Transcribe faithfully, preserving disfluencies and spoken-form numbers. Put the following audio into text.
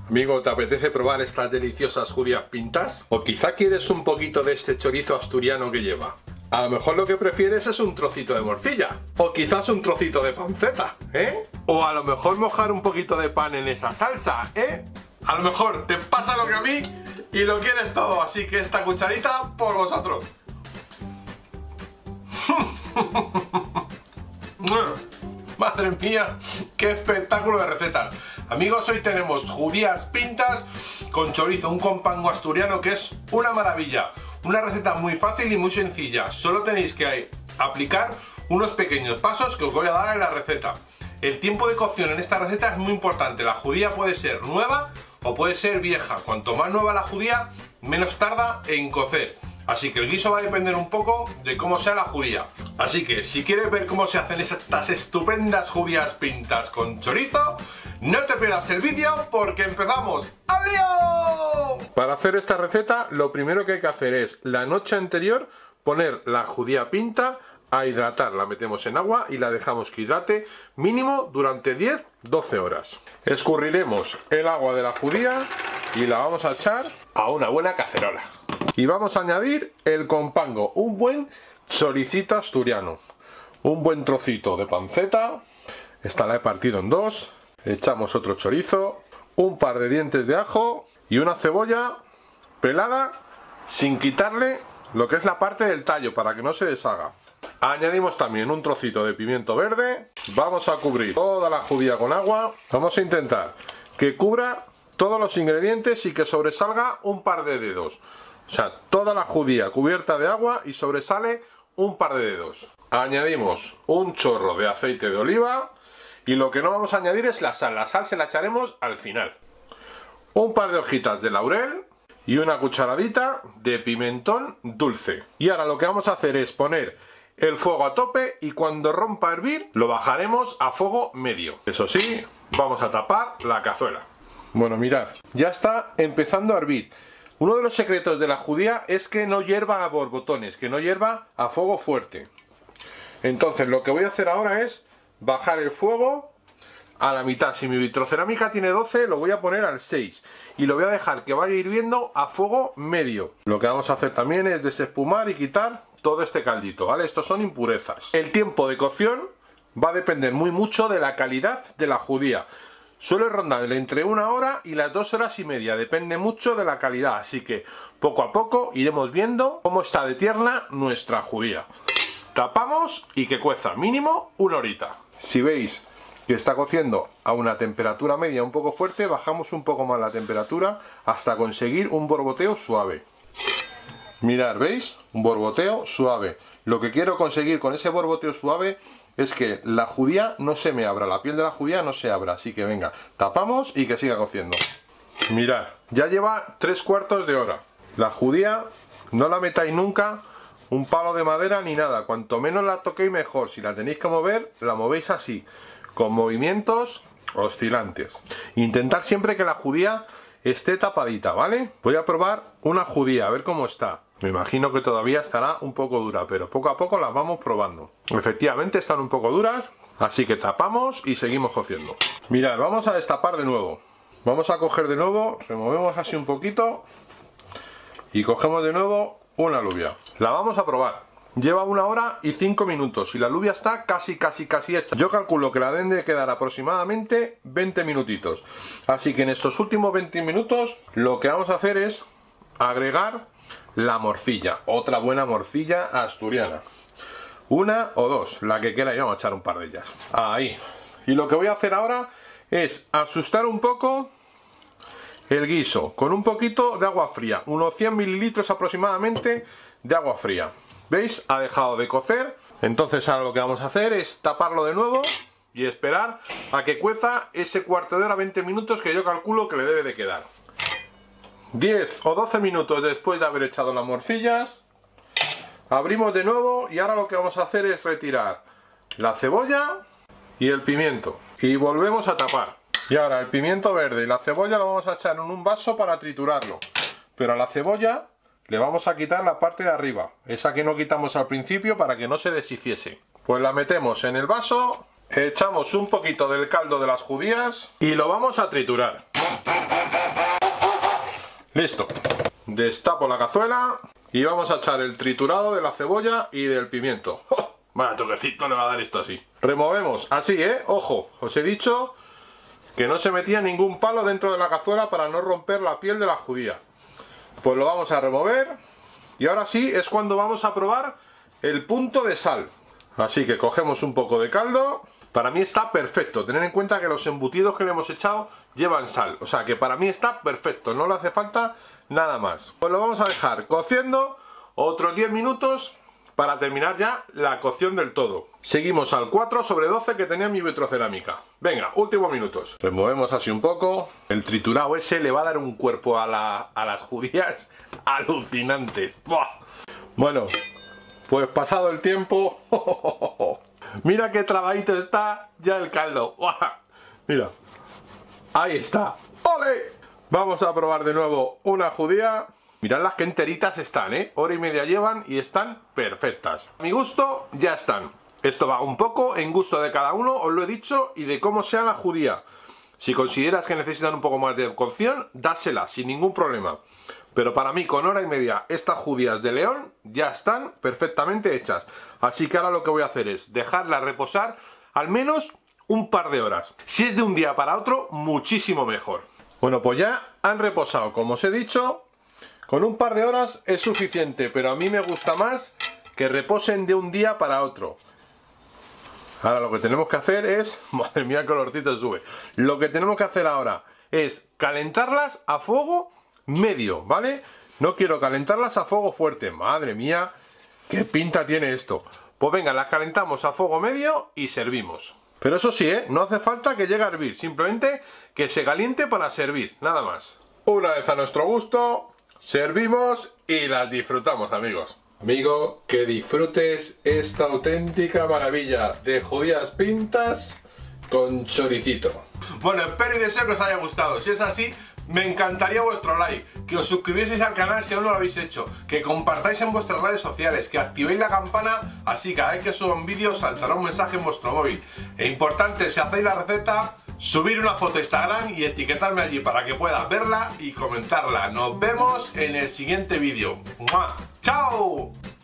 Amigo, ¿te apetece probar estas deliciosas judías pintas? ¿O quizá quieres un poquito de este chorizo asturiano que lleva? A lo mejor lo que prefieres es un trocito de morcilla. O quizás un trocito de panceta, ¿eh? O a lo mejor mojar un poquito de pan en esa salsa, ¿eh? A lo mejor te pasa lo que a mí y lo quieres todo, así que esta cucharita por vosotros. Madre mía, qué espectáculo de recetas. Amigos, hoy tenemos judías pintas con chorizo, un compango asturiano que es una maravilla. Una receta muy fácil y muy sencilla. Solo tenéis que aplicar unos pequeños pasos que os voy a dar en la receta. El tiempo de cocción en esta receta es muy importante. La judía puede ser nueva o puede ser vieja. Cuanto más nueva la judía, menos tarda en cocer. Así que el guiso va a depender un poco de cómo sea la judía. Así que si quieres ver cómo se hacen estas estupendas judías pintas con chorizo, no te pierdas el vídeo porque empezamos. ¡Al lío! Para hacer esta receta, lo primero que hay que hacer es la noche anterior poner la judía pinta a hidratar. La metemos en agua y la dejamos que hidrate mínimo durante diez a doce horas. Escurriremos el agua de la judía y la vamos a echar a una buena cacerola. Y vamos a añadir el compango, un buen choricito asturiano, un buen trocito de panceta, esta la he partido en dos, echamos otro chorizo, un par de dientes de ajo y una cebolla pelada sin quitarle lo que es la parte del tallo para que no se deshaga. Añadimos también un trocito de pimiento verde, vamos a cubrir toda la judía con agua, vamos a intentar que cubra todos los ingredientes y que sobresalga un par de dedos. O sea, toda la judía cubierta de agua y sobresale un par de dedos. Añadimos un chorro de aceite de oliva y lo que no vamos a añadir es la sal. La sal se la echaremos al final. Un par de hojitas de laurel y una cucharadita de pimentón dulce. Y ahora lo que vamos a hacer es poner el fuego a tope y cuando rompa a hervir lo bajaremos a fuego medio. Eso sí, vamos a tapar la cazuela. Bueno, mirad, ya está empezando a hervir. Uno de los secretos de la judía es que no hierva a borbotones, que no hierva a fuego fuerte. Entonces lo que voy a hacer ahora es bajar el fuego a la mitad. Si mi vitrocerámica tiene doce, lo voy a poner al seis. Y lo voy a dejar que vaya hirviendo a fuego medio. Lo que vamos a hacer también es desespumar y quitar todo este caldito, ¿vale? Estos son impurezas. El tiempo de cocción va a depender muy mucho de la calidad de la judía. Suele rondar entre una hora y las dos horas y media, depende mucho de la calidad, así que poco a poco iremos viendo cómo está de tierna nuestra judía. Tapamos y que cueza mínimo una horita. Si veis que está cociendo a una temperatura media un poco fuerte, bajamos un poco más la temperatura hasta conseguir un borboteo suave. Mirad, ¿veis? Un borboteo suave. Lo que quiero conseguir con ese borboteo suave es que la judía no se me abra, la piel de la judía no se abra, así que venga, tapamos y que siga cociendo. Mirad, ya lleva tres cuartos de hora. La judía no la metáis nunca un palo de madera ni nada, cuanto menos la toquéis mejor. Si la tenéis que mover, la movéis así, con movimientos oscilantes. Intentad siempre que la judía esté tapadita, ¿vale? Voy a probar una judía, a ver cómo está. Me imagino que todavía estará un poco dura, pero poco a poco las vamos probando. Efectivamente están un poco duras, así que tapamos y seguimos cociendo. Mirad, vamos a destapar de nuevo. Vamos a coger de nuevo, removemos así un poquito y cogemos de nuevo una alubia. La vamos a probar. Lleva una hora y cinco minutos y la alubia está casi, casi, casi hecha. Yo calculo que la deben de quedar aproximadamente veinte minutitos. Así que en estos últimos veinte minutos lo que vamos a hacer es agregar la morcilla, otra buena morcilla asturiana. Una o dos, la que quiera, y vamos a echar un par de ellas. Ahí. Y lo que voy a hacer ahora es asustar un poco el guiso con un poquito de agua fría, unos cien mililitros aproximadamente de agua fría. ¿Veis? Ha dejado de cocer. Entonces ahora lo que vamos a hacer es taparlo de nuevo y esperar a que cueza ese cuarto de hora, veinte minutos que yo calculo que le debe de quedar. diez o doce minutos después de haber echado las morcillas, abrimos de nuevo y ahora lo que vamos a hacer es retirar la cebolla y el pimiento y volvemos a tapar. Y ahora el pimiento verde y la cebolla lo vamos a echar en un vaso para triturarlo, pero a la cebolla le vamos a quitar la parte de arriba, esa que no quitamos al principio para que no se deshiciese. Pues la metemos en el vaso, echamos un poquito del caldo de las judías y lo vamos a triturar. Listo. Destapo la cazuela y vamos a echar el triturado de la cebolla y del pimiento. ¡Oh! Vaya toquecito le va a dar esto así. Removemos así, ¿eh? Ojo, os he dicho que no se metía ningún palo dentro de la cazuela para no romper la piel de la judía. Pues lo vamos a remover y ahora sí es cuando vamos a probar el punto de sal. Así que cogemos un poco de caldo. Para mí está perfecto. Tened en cuenta que los embutidos que le hemos echado llevan sal. O sea que para mí está perfecto. No le hace falta nada más. Pues lo vamos a dejar cociendo otros diez minutos para terminar ya la cocción del todo. Seguimos al cuatro sobre doce que tenía mi vitrocerámica. Venga, últimos minutos. Removemos así un poco. El triturado ese le va a dar un cuerpo a, la, a las judías alucinante. ¡Buah! Bueno, pues pasado el tiempo... Mira qué trabadito está ya el caldo. ¡Buah! Mira, ahí está. ¡Ole! Vamos a probar de nuevo una judía. Mirad las que enteritas están, ¿eh? Hora y media llevan y están perfectas. A mi gusto ya están. Esto va un poco en gusto de cada uno, os lo he dicho, y de cómo sea la judía. Si consideras que necesitan un poco más de cocción, dásela sin ningún problema. Pero para mí, con hora y media, estas judías de León ya están perfectamente hechas. Así que ahora lo que voy a hacer es dejarlas reposar al menos un par de horas. Si es de un día para otro, muchísimo mejor. Bueno, pues ya han reposado, como os he dicho. Con un par de horas es suficiente, pero a mí me gusta más que reposen de un día para otro. Ahora lo que tenemos que hacer es... Madre mía, el colorcito sube. Lo que tenemos que hacer ahora es calentarlas a fuego medio, ¿vale? No quiero calentarlas a fuego fuerte. Madre mía, qué pinta tiene esto. Pues venga, las calentamos a fuego medio y servimos. Pero eso sí, ¿eh? No hace falta que llegue a hervir, simplemente que se caliente para servir, nada más. Una vez a nuestro gusto... servimos y las disfrutamos, amigos. Amigo, que disfrutes esta auténtica maravilla de judías pintas con choricito. Bueno, espero y deseo que os haya gustado. Si es así, me encantaría vuestro like, que os suscribieseis al canal si aún no lo habéis hecho, que compartáis en vuestras redes sociales, que activéis la campana, así cada vez que suba un vídeo saltará un mensaje en vuestro móvil. E importante, si hacéis la receta, subir una foto a Instagram y etiquetarme allí para que pueda verla y comentarla. Nos vemos en el siguiente vídeo. ¡Mua! ¡Chao!